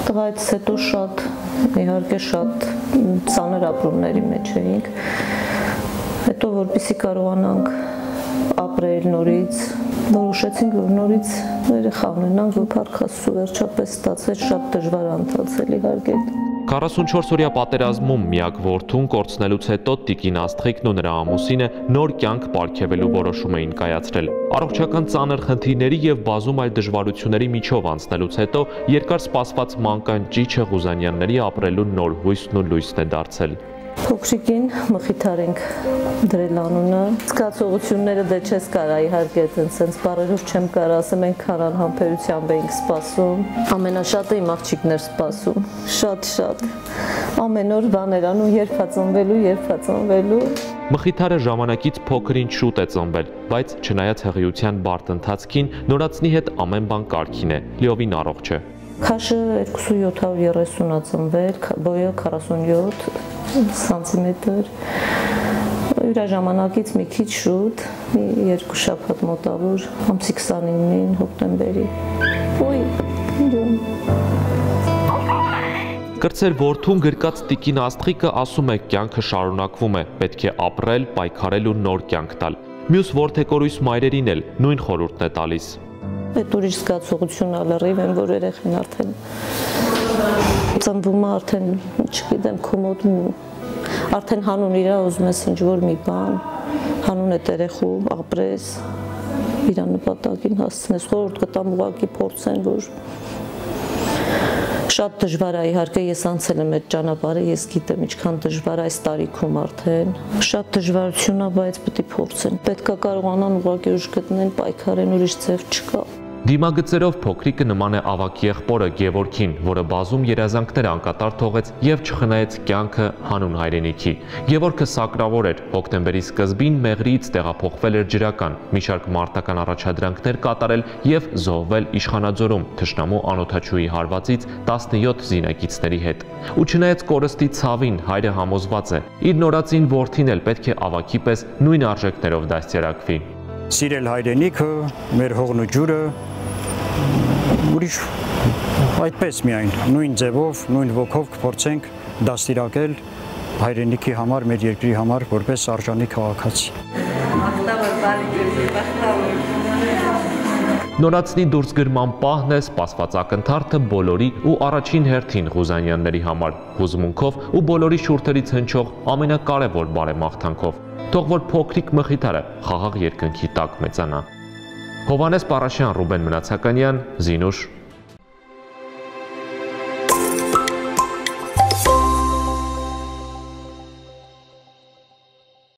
Տղայից հետո շատ, իհարկե շատ ծանր ապրումների մեջ էինք, հետո որպեսզի կարողանանք ապրել նորից, որոշեցինք, որ նորից երեխա ունենանք, որ Փառք Աստծո վերջապես ստացվեց, շատ դժվար անցել իհարկե։ 44-օրյա պատերազմում միակ որդուն կորցնելուց հետո տիկին Աստղիկն ու նրա ամուսինը նոր կյանք պարգևելու որոշում էին կայացրել։ Առողջական ծանր խնդիրների եւ բազում այլ դժվարությունների միջով անցնելուց հետո երկար սպասված մանկան Ճիչը Ղուզանյանների ապրելու նոր հույսն ու լույսն է դարձել։ Փոքրիկին Մխիթար ենք դրել անունը։ Զգացողությունները դե չես կարա իհարկե այդպես բառերով չեմ կարա ասեմ, այնքան անհամբերությամբ էինք սպասում։ Ամենաշատը իմ աղջիկն էր սպասում, շատ։ Ամեն օր բաներ անում, երբ ծնվելու։ Մխիթարը ժամանակից փոքրինչ շուտ է ծնվել, բայց չնայած հղիության բարդ ընթացքին, նորածնի հետ ամեն բան կարգին է, լիովին առողջ է։ Քաշը 2730-ա ծնվել, բոյը 47 սանտիմետր, իր ժամանակից մի քիչ շուտ, մի 2 շաբաթ մոտավոր, ամսի 29-ին հոկտեմբերի։ Կրտսեր որդուն գրկած տիկին Աստղիկը ասում է, կյանքը շարունակվում է, պետք է ապրել, պայքարել ու նոր կյանք տալ։ Մյուս որդեկորույս մայրերին էլ նույն խորհուրդն է տալիս։ Այդ ուրիշ զգացողություն ալռիվ են, որ երեխին արդեն ծնվում է, արդեն, չգիտեմ, կոմոդ արդեն հանուն իրա ուզում ես ինչ-որ մի բան, հանուն այդ երեխու ապրես, իր նպատակին հասցնես, խորհուրդ կտամ ուղղակի փորձեն, որ շատ դժվար է, իհարկե ես անցել եմ այդ ճանապարհը, ես գիտեմ ինչքան դժվար է այս տարիքում արդեն, շատ դժվարություն է, բայց պետք է փորձեն, պետք է կարողանան ուղղակի ուժ գտնեն, պայքարեն, ուրիշ ձև չկա։ Դիմագծերով փոքրիկը նման է ավագ եղբորը Գևորգին, որը բազում երազանքներ անկատար թողեց եւ չխնայեց կյանքը հանուն հայրենիքի։ Գևորգը սակրավոր էր, հոկտեմբերի սկզբին Մեղրիից տեղափոխվել էր Ջրական, մի շարք մարտական առաջադրանքներ կատարել եւ զոհվել Իշխանաձորում թշնամու անօթաչուի հարվածից 17 զինակիցների հետ։ Ու չնայած կորստի ցավին, հայրը համոզված է, իր նորածին որդին էլ պետք է ավագի պես նույն արժեքներով դաստիարակվի։ Սիրել հայրենիքը, մեր հողն ու ջուրը, ուրիշ այդպես միայն, նույն ձևով, նույն ոգով կփորձենք դաստիարակել հայրենիքի համար, մեր երկրի համար, որպես արժանի քաղաքացի։ Նորածնի դուրսգրման պահն է սպասված ակնթարթը բոլորի ու առաջին հերթին Ղուզանյանների համար, հուզմունքով ու բոլորի շուրթերից հնչող ամենակարևոր բարեմաղթանքով։ Թող որ փոքրիկ Մխիթարը խաղաղ երկնքի տակ մեծանա։ Հովհաննես Պարաշյան, Ռուբեն Մնացականյան, Զինուշ,